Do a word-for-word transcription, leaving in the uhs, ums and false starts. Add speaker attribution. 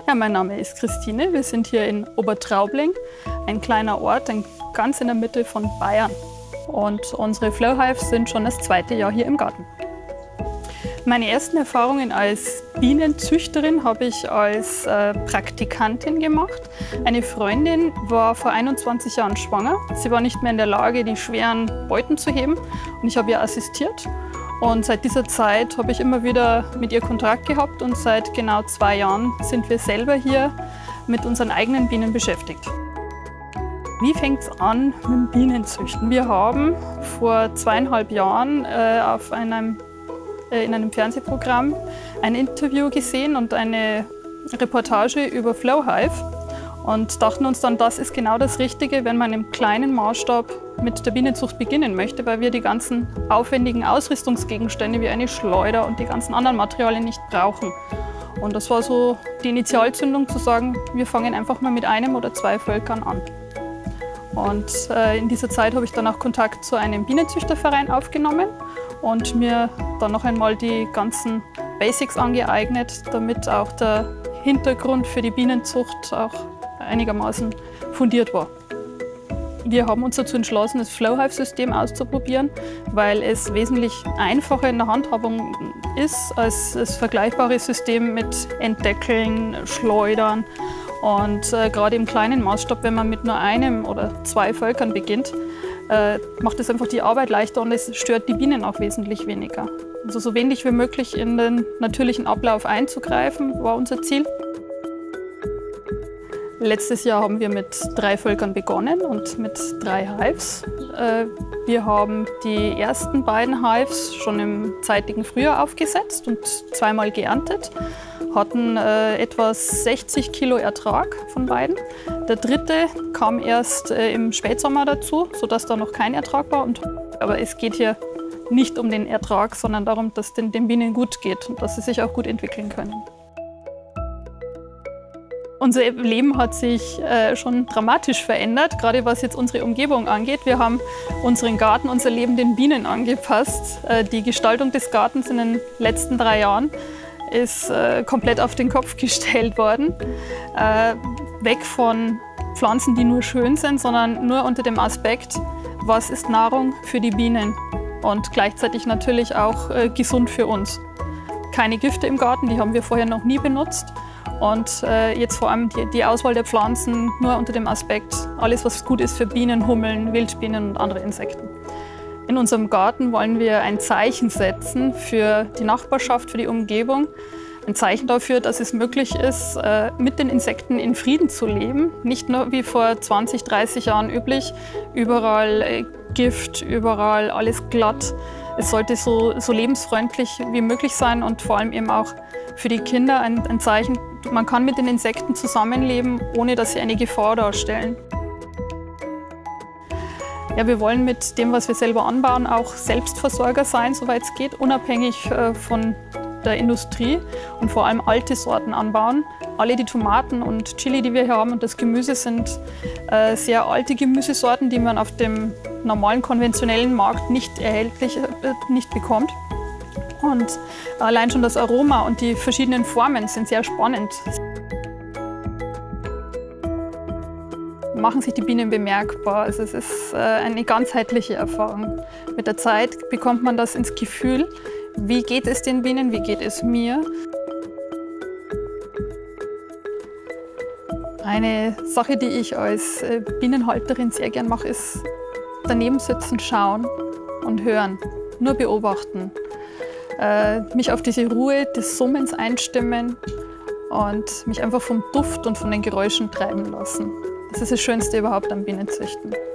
Speaker 1: Ja, mein Name ist Christine. Wir sind hier in Obertraubling, ein kleiner Ort, ein, ganz in der Mitte von Bayern. Und unsere Flowhives sind schon das zweite Jahr hier im Garten. Meine ersten Erfahrungen als Bienenzüchterin habe ich als äh, Praktikantin gemacht. Eine Freundin war vor einundzwanzig Jahren schwanger. Sie war nicht mehr in der Lage, die schweren Beuten zu heben, und ich habe ihr assistiert. Und seit dieser Zeit habe ich immer wieder mit ihr Kontakt gehabt, und seit genau zwei Jahren sind wir selber hier mit unseren eigenen Bienen beschäftigt. Wie fängt es an mit dem Bienenzüchten? Wir haben vor zweieinhalb Jahren äh, auf einem, äh, in einem Fernsehprogramm ein Interview gesehen und eine Reportage über Flowhive und dachten uns dann, das ist genau das Richtige, wenn man im kleinen Maßstab mit der Bienenzucht beginnen möchte, weil wir die ganzen aufwendigen Ausrüstungsgegenstände wie eine Schleuder und die ganzen anderen Materialien nicht brauchen. Und das war so die Initialzündung, zu sagen, wir fangen einfach mal mit einem oder zwei Völkern an. Und äh, in dieser Zeit habe ich dann auch Kontakt zu einem Bienenzüchterverein aufgenommen und mir dann noch einmal die ganzen Basics angeeignet, damit auch der Hintergrund für die Bienenzucht auch einigermaßen fundiert war. Wir haben uns dazu entschlossen, das Flowhive-System auszuprobieren, weil es wesentlich einfacher in der Handhabung ist als das vergleichbare System mit Entdeckeln, Schleudern. Und äh, gerade im kleinen Maßstab, wenn man mit nur einem oder zwei Völkern beginnt, äh, macht es einfach die Arbeit leichter und es stört die Bienen auch wesentlich weniger. Also so wenig wie möglich in den natürlichen Ablauf einzugreifen, war unser Ziel. Letztes Jahr haben wir mit drei Völkern begonnen und mit drei Hives. Wir haben die ersten beiden Hives schon im zeitigen Frühjahr aufgesetzt und zweimal geerntet, hatten etwa sechzig Kilo Ertrag von beiden. Der dritte kam erst im Spätsommer dazu, sodass da noch kein Ertrag war. Und, aber es geht hier nicht um den Ertrag, sondern darum, dass den, den Bienen gut geht und dass sie sich auch gut entwickeln können. Unser Leben hat sich äh, schon dramatisch verändert, gerade was jetzt unsere Umgebung angeht. Wir haben unseren Garten, unser Leben den Bienen angepasst. Äh, die Gestaltung des Gartens in den letzten drei Jahren ist äh, komplett auf den Kopf gestellt worden. Äh, weg von Pflanzen, die nur schön sind, sondern nur unter dem Aspekt, was ist Nahrung für die Bienen und gleichzeitig natürlich auch äh, gesund für uns. Keine Gifte im Garten, die haben wir vorher noch nie benutzt. Und äh, jetzt vor allem die, die Auswahl der Pflanzen nur unter dem Aspekt, alles was gut ist für Bienen, Hummeln, Wildbienen und andere Insekten. In unserem Garten wollen wir ein Zeichen setzen für die Nachbarschaft, für die Umgebung. Ein Zeichen dafür, dass es möglich ist, äh, mit den Insekten in Frieden zu leben. Nicht nur wie vor zwanzig, dreißig Jahren üblich, überall äh, Gift, überall alles glatt. Es sollte so, so lebensfreundlich wie möglich sein und vor allem eben auch für die Kinder ein, ein Zeichen, man kann mit den Insekten zusammenleben, ohne dass sie eine Gefahr darstellen. Ja, wir wollen mit dem, was wir selber anbauen, auch Selbstversorger sein, soweit es geht, unabhängig äh, von der Industrie und vor allem alte Sorten anbauen. Alle die Tomaten und Chili, die wir hier haben und das Gemüse, sind äh, sehr alte Gemüsesorten, die man auf dem normalen konventionellen Markt nicht erhältlich, äh, nicht bekommt. Und allein schon das Aroma und die verschiedenen Formen sind sehr spannend. Machen sich die Bienen bemerkbar. Also es ist äh, eine ganzheitliche Erfahrung. Mit der Zeit bekommt man das ins Gefühl, wie geht es den Bienen, wie geht es mir. Eine Sache, die ich als Bienenhalterin sehr gern mache, ist daneben sitzen, schauen und hören, nur beobachten. Äh, mich auf diese Ruhe des Summens einstimmen und mich einfach vom Duft und von den Geräuschen treiben lassen. Das ist das Schönste überhaupt am Bienenzüchten.